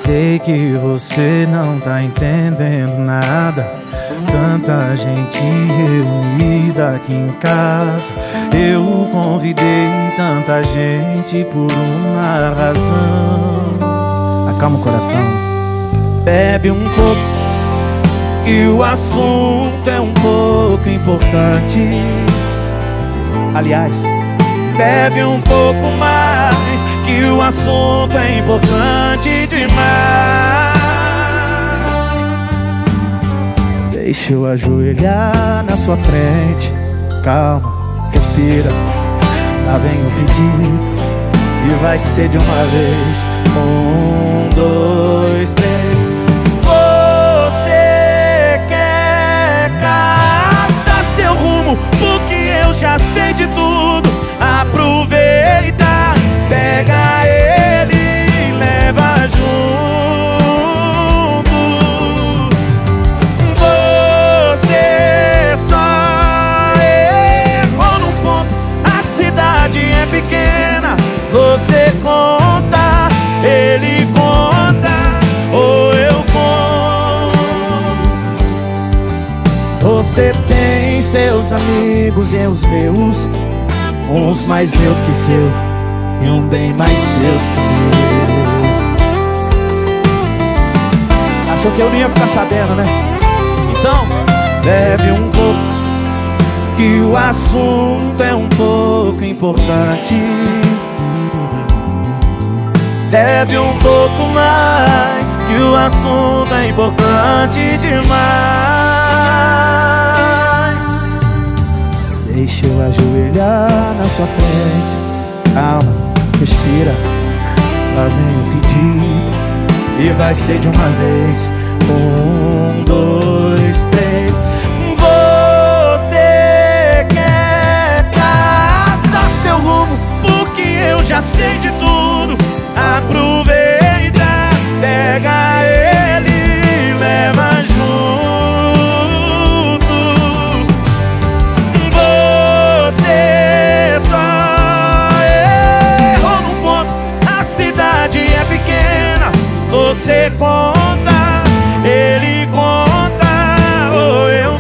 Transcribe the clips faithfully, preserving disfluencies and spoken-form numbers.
Sei que você não tá entendendo nada. Tanta gente reunida aqui em casa. Eu convidei tanta gente por uma razão. Acalma o coração. Bebe um pouco, que o assunto é um pouco importante. Aliás, bebe um pouco mais, que o assunto é importante demais. Deixa eu ajoelhar na sua frente. Calma, respira. Lá vem o pedido e vai ser de uma vez. Um, dois, três. Você quer caçar seu rumo, porque eu já sei de tudo. Aproveita, pega ele e leva junto. Você só errou num ponto. A cidade é pequena. Você conta, ele conta, ou eu conto. Você tem seus amigos e os meus, uns mais meu do que seu e um bem mais seu do que meu. Achou que eu não ia ficar sabendo, né? Então, bebe um pouco, que o assunto é um pouco importante. Bebe um pouco mais, que o assunto é importante demais. Deixa eu ajoelhar na sua frente. Calma, respira. Lá vem o pedido e vai ser de uma vez. Um, dois, três. Você quer caçar seu rumo, porque eu já sei de tudo. Aproveita, pega ele e leva junto. Você só errou num ponto. A cidade é pequena. Você conta, ele conta, ou eu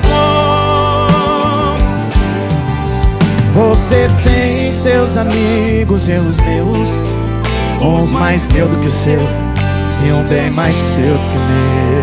conto. Você tem seus amigos e os meus, uns mais meu do que o seu e um bem mais seu do que o meu.